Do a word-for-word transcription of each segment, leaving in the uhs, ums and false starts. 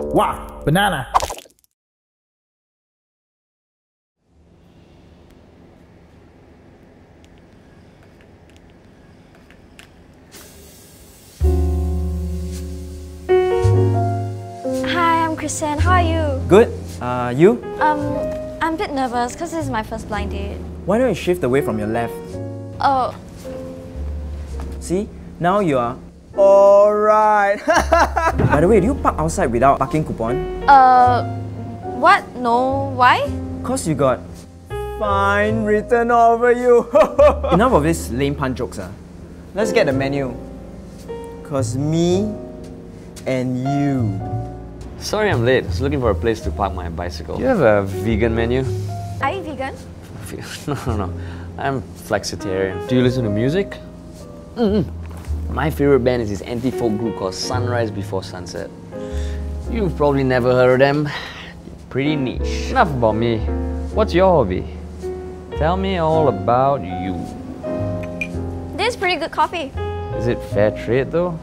Wow, banana. Hi, I'm Christian. How are you? Good. Uh, you? Um, I'm a bit nervous because this is my first blind date. Why don't you shift away from your left? Oh, See? Now you are... Alright! By the way, do you park outside without parking coupon? uh, what? No, why? Cause you got... fine written over you! Enough of this lame pun jokes, ah. Let's get the menu. Cause me and you. Sorry I'm late. I was looking for a place to park my bicycle. Do you have a vegan menu? Are you vegan? No, no, no. I'm flexitarian. Do you listen to music? Mm-mm. My favorite band is this anti-folk group called Sunrise Before Sunset. You've probably never heard of them. Pretty niche. Enough about me. What's your hobby? Tell me all about you. This is pretty good coffee. Is it fair trade though?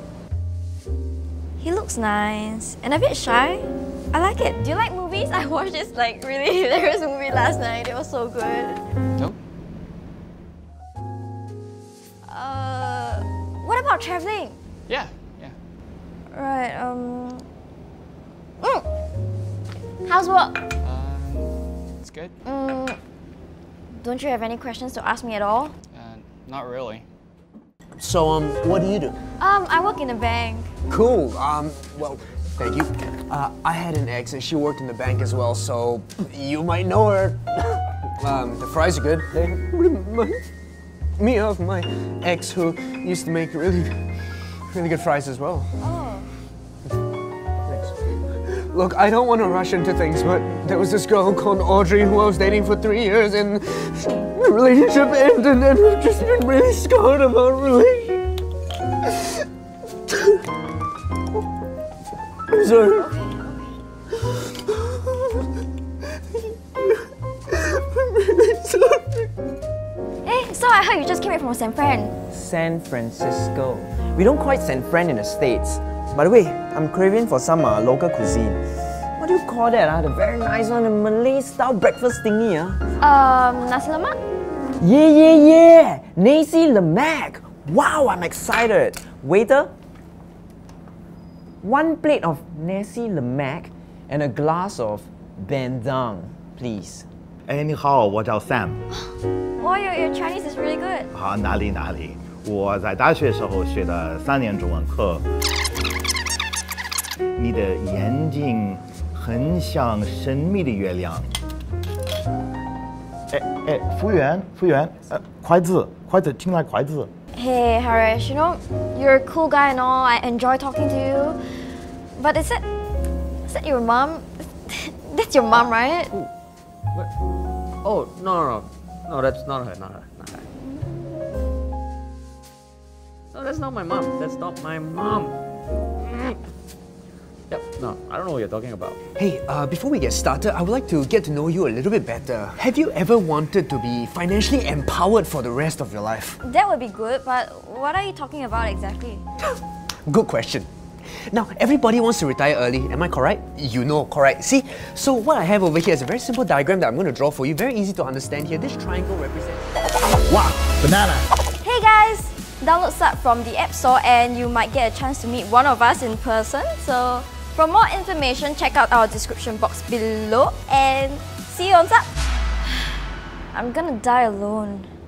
He looks nice and a bit shy. I like it. Do you like movies? I watched this like really hilarious movie last night. It was so good. No. Uh, what about traveling? Yeah, yeah. Right. Um. Mm. How's work? Um, it's good. Mm, don't you have any questions to ask me at all? Uh, not really. So, um, what do you do? Um, I work in a bank. Cool. Um, well, thank you. Uh, I had an ex and she worked in the bank as well, so you might know her. um, the fries are good. They remind me of my ex who used to make really, really good fries as well. Oh. Thanks. Look, I don't want to rush into things, but there was this girl called Audrey who I was dating for three years and the relationship ended and I've just been really scarred about relationship. I'm sorry. I'm really sorry. Hey, so I heard you just came back from San Fran. San Francisco. We don't quite San Fran in the States. By the way, I'm craving for some uh, local cuisine. What do you call that? Uh? The very nice one, the Malay-style breakfast thingy. Uh? Um, nasi lemak? Yeah, yeah, yeah! Nasi lemak! Wow, I'm excited! Waiter, one plate of nasi lemak and a glass of bandung, please. 哎，你好，我叫 Sam。 Wow, your, your Chinese is really good. 好，哪里哪里，我在大学时候学的三年中文课。你的眼睛很像神秘的月亮。哎哎，服务员，服务员，呃，筷子，筷子，请来筷子。 Hey, Harish, you know, you're a cool guy and all. I enjoy talking to you. But is that, is that your mom? That's your mom, right? Ooh. What? Oh, no, no, no. No, that's not her, not her, not her. No, that's not my mom. That's not my mom. Yep, no, I don't know what you're talking about. Hey, uh, before we get started, I would like to get to know you a little bit better. Have you ever wanted to be financially empowered for the rest of your life? That would be good, but what are you talking about exactly? Good question. Now, everybody wants to retire early, am I correct? You know, correct. See, so what I have over here is a very simple diagram that I'm going to draw for you. Very easy to understand here. This triangle represents... Wow, banana. Hey guys! Download Sub from the App Store and you might get a chance to meet one of us in person. So, for more information, check out our description box below and see you on Sub! I'm gonna die alone.